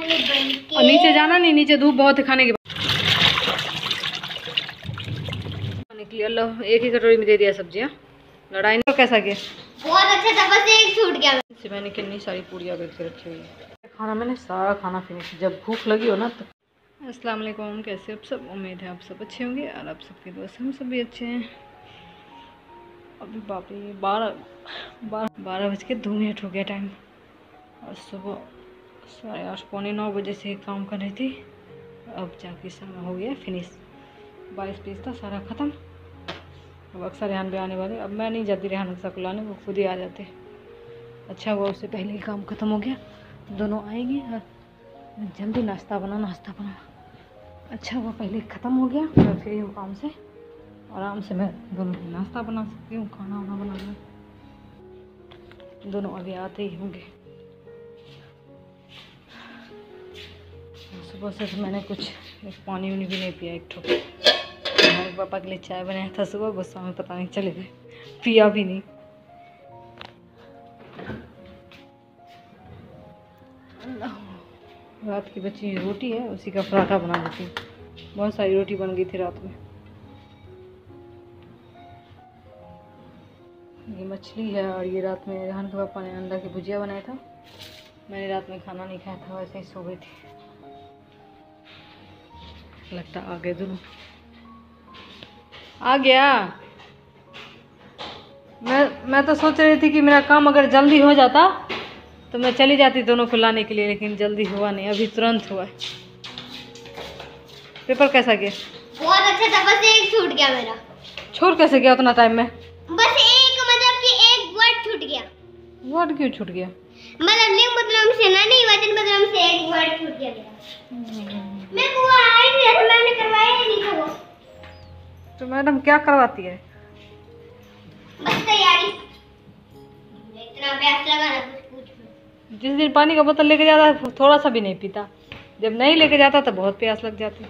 और नीचे जाना नहीं, नीचे धूप बहुत है खाने के बाद। निकली अल्लाह, एक ही कटोरी में दे दिया सब्जियाँ। लड़ाई नहीं। कैसा गया? बहुत अच्छा था, बस एक छूट गया। मैंने कितनी सारी पूड़ियाँ करके रखी हुई है। खाना मैंने सारा खाना फिनिश। जब भूख लगी हो ना तो। अस्सलाम वालेकुम, कैसे आप सब? उम्मीद है आप सब अच्छे होंगे और आप सबकी दुआ से हम सब भी अच्छे हैं। अभी बाप रे 12 बज के 2 मिनट हो गया टाइम। और सुबह 8:30 पौने 9 बजे से काम कर रही थी। अब जाके सारा हो गया फिनिश। 22 पीस था सारा ख़त्म। अब अक्सर रेहान भी आने वाले। अब मैं नहीं जाती रेहान अक्सर को लाने, वो खुद ही आ जाते। अच्छा हुआ उससे पहले ही काम ख़त्म हो गया। दोनों आएंगे और जल्दी नाश्ता बना। अच्छा हुआ पहले ख़त्म हो गया। मैं फ्री हूँ काम से, आराम से मैं दोनों को नाश्ता बना सकती हूँ। खाना वाना बनाना दोनों अभी आते ही होंगे। सुबह से तो मैंने कुछ पानी वानी भी नहीं पिया। एक ठोक मम्मी पापा के लिए चाय बनाया था सुबह, गुस्सा में पता नहीं चले गए, पिया भी नहीं। रात की बची रोटी है, उसी का पराठा बना देती हूँ। बहुत सारी रोटी बन गई थी रात में। ये मछली है और ये रात में रेहान के पापा ने अंडा की भुजिया बनाया था। मैंने रात में खाना नहीं खाया था, वैसे ही सो गई थी। लगता आ गए दोनों। आ गया। मैं तो सोच रही थी कि मेरा काम अगर जल्दी हो जाता तो मैं चली जाती दोनों को लाने के लिए, लेकिन जल्दी हुआ नहीं, अभी तुरंत हुआ। पेपर कैसा गया? बहुत अच्छा था, बस एक छूट गया मेरा। छूट कैसे गया उतना टाइम में? बस एक, मतलब कि एक वर्ड छूट गया। वर्ड क्यों छूट गया? मतलब लिंग मतलब से ना, नहीं वचन मतलब से एक वर्ड छूट गया मेरा। मैं को आई नहीं था, मैंने करवाया ही नहीं था वो। तो मैडम क्या करवाती है? बस तैयारी। इतना प्यास लगा ना कुछ पूछो। जिस दिन पानी का बोतल लेके जाता है थोड़ा सा भी नहीं पीता, जब नहीं लेके जाता तो बहुत प्यास लग जाती।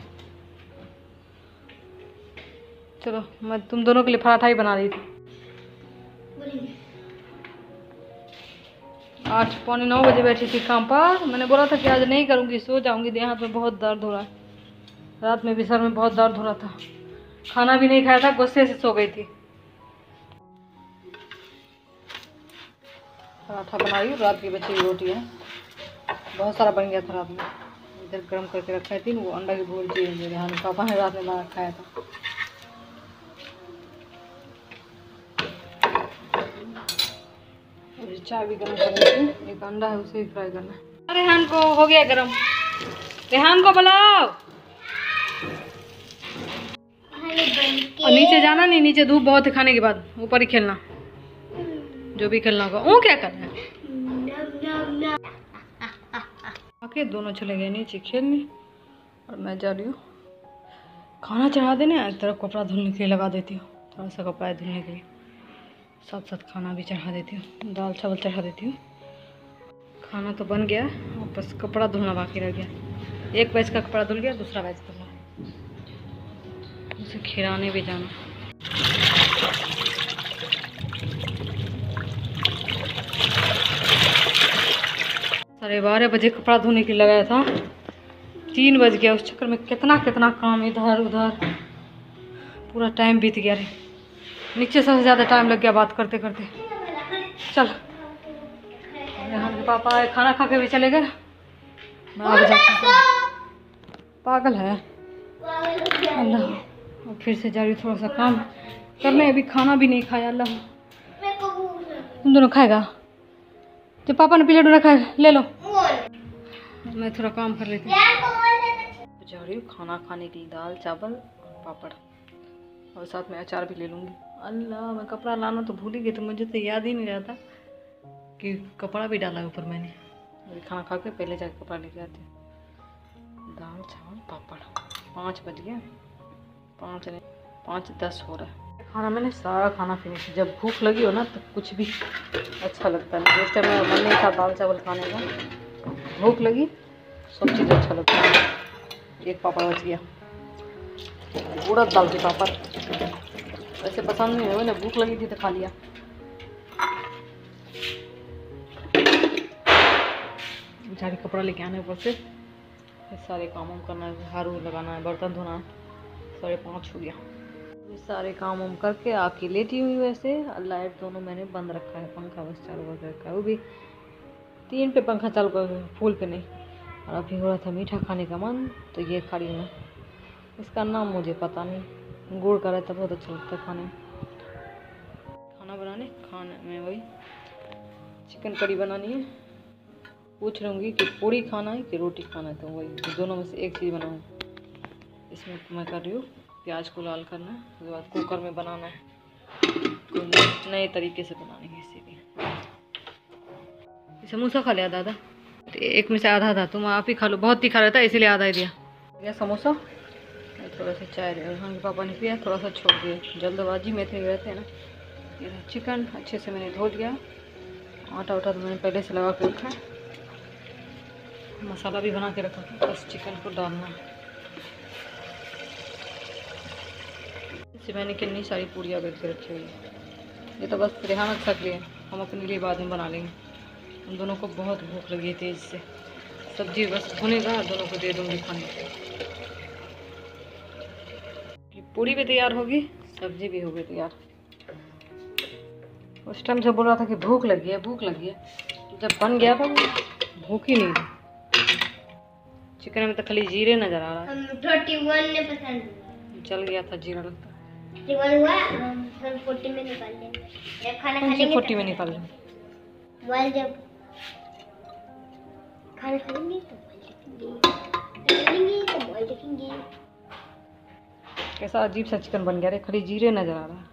चलो मैं तुम दोनों के लिए पराठा ही बना रही थी। 8 पौने 9 बजे बैठी थी काम पर। मैंने बोला था कि आज नहीं करूँगी, सो जाऊँगी। देह हाथ में बहुत दर्द हो रहा है। रात में भी सर में बहुत दर्द हो रहा था। खाना भी नहीं खाया था, गुस्से से सो गई थी। पराठा बनाई, रात की बची हुई रोटी है। बहुत सारा बन गया था रात में, इधर गर्म करके रखा थी। वो अंडा की भुर्जी है मेरे यहाँ पापा ने रात में बना खाया था। चाय भी गर्म कर रही थी। एक अंडा है उसे ही फ्राई करना है। रेहान को हो गया गर्म। रेहान को बुलाओ। और नीचे जाना नहीं, नीचे धूप बहुत है खाने के बाद। ऊपर ही खेलना, जो भी खेलना होगा। वो क्या कर रहा है? आके दोनों चले गए नीचे खेलने और मैं जा रही हूँ खाना चढ़ा देने। एक तरफ कपड़ा धुलने के लिए लगा देती हूँ, थोड़ा सा कपड़ा धुलने के लिए, साथ साथ खाना भी चढ़ा देती हूँ। दाल चावल चढ़ा देती हूँ। खाना तो बन गया, बस कपड़ा धुलना बाकी रह गया। एक बैच का कपड़ा धुल गया, दूसरा बैच धुलना, उसे खिलाने भी जाना। 12:30 बजे कपड़ा धोने के लिए लगाया था, 3 बज गया। उस चक्कर में कितना काम इधर उधर, पूरा टाइम बीत गया। रे नीचे सबसे ज़्यादा टाइम लग गया बात करते करते। चल यहाँ के पापा आए, खाना खा के भी चले गए। मैं आगे जाती, पागल है अल्लाह। और फिर से जा रही थोड़ा सा काम करने। अभी खाना भी नहीं खाया। अल्लाह, तुम दोनों खाएगा? जब पापा ने प्लेट रखा है ले लो। मैं थोड़ा काम कर लेती हूँ। जा रही हूँ खाना खाने के लिए, दाल चावल और पापड़, और साथ में अचार भी ले लूँगी। अल्लाह, मैं कपड़ा लाना तो भूल ही गई, तो मुझे तो याद ही नहीं रहा था कि कपड़ा भी डाला ऊपर मैंने। अभी खाना खा के पहले जाके कपड़ा लेके आती हूँ। दाल चावल पापड़। 5 बज गए, 5:10 हो रहा है। खाना मैंने सारा खाना फिनिश। जब भूख लगी हो ना तो कुछ भी अच्छा लगता है। उस टाइम मेरा मन नहीं था दाल चावल खाने का, भूख लगी सब चीज़ अच्छा लगता है। एक पापड़ बच गया, उड़द दाल के पापड़। वैसे पसंद नहीं है, मैंने भूख लगी थी तो खा लिया। बेचारी कपड़ा लेके आने ऊपर से ये सारे काम वाम करना है, झाड़ू लगाना है, बर्तन धोना है। 5:30 हो गया। ये सारे काम वाम करके आके लेटी हुई। वैसे लाइट दोनों मैंने बंद रखा है, पंखा बस चालू कर रखा है, वो भी 3 पे पंखा चालू कर, फुल पे नहीं। और अभी हो रहा था मीठा खाने का मन, तो ये खा रही हूँ मैं। इसका नाम मुझे पता नहीं, गुड़ का रहता, बहुत अच्छा लगता है खाने में। खाने में वही चिकन करी बनानी है। पूछ लूँगी कि पूड़ी खाना है कि रोटी खाना है, तो वही दोनों में से एक चीज़ बनाऊँ। इसमें मैं कर रही हूँ प्याज को लाल करना है, उसके बाद कुकर में बनाना है, कोई नए तरीके से बनाने के। इसीलिए समोसा खा लिया दादा, तो एक में से आधा था, तुम आप ही खा लो, बहुत तीखा रहता है इसीलिए आधा ही दिया समोसा। थोड़ा सा चाय रेहान के पापा ने पिया, थोड़ा सा छोड़ दिया, जल्दबाजी में थे रहते हैं ना। ये चिकन अच्छे से मैंने धो लिया, आटा उटा तो मैंने पहले से लगा के रखा है, मसाला भी बना के रखा था, बस चिकन को डालना है। इससे मैंने कितनी सारी पूड़ियाँ बेल के रखी हुई है। ये तो बस रेहान रख लिए, हम अपने लिए बाद में बना लेंगे। हम दोनों को बहुत भूख लगी है तेज़ से, सब्जी बस भुनेगा, दोनों को दे दूँगी खाने के। पूड़ी भी तैयार होगी, सब्जी भी होगी तैयार। उस टाइम से बोल रहा था कि भूख लगी है, भूख लगी है, जब बन गया था भूख ही नहीं थी। चिकन में तो खाली जीरे नजर आ रहा है। हम 31 ने पसंद चल गया था जीरा लगता। 31 हुआ, हम 40 में निकाल लेंगे। जब खाना खा लेंगे 40 में निकाल लेंगे। मोबाइल जब खाना खा लेंगे तो मोबाइल देखेंगे। कैसा अजीब सा चिकन बन गया रे, खाली जीरे नजर आ रहा है।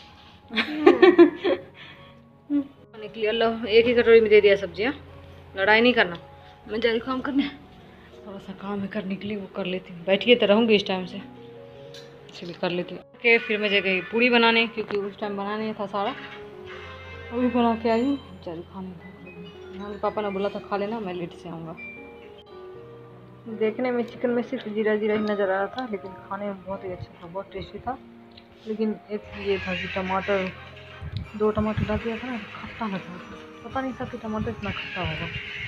निकली अल्लाह, एक ही कटोरी में दे दिया सब्जियाँ। लड़ाई नहीं करना, मैं जा रही काम करने, थोड़ा सा काम है करने के लिए, वो कर लेती हूँ। बैठिए तो रहूँगी इस टाइम से, इसलिए कर लेती हूँ। ओके, फिर मैं गई पूड़ी बनाने, क्योंकि उस टाइम बनाने था सारा, अभी बना के आई हूँ। चल खाने को पापा ने बोला था खा लेना, मैं लेट से आऊँगा। देखने में चिकन में सिर्फ जीरा जीरा ही नज़र आ रहा था, लेकिन खाने में बहुत ही अच्छा था, बहुत टेस्टी था। लेकिन एक ये था कि टमाटर, 2 टमाटर डाल दिया था ना, खट्टा लगा, पता नहीं था कि टमाटर इतना खट्टा होगा।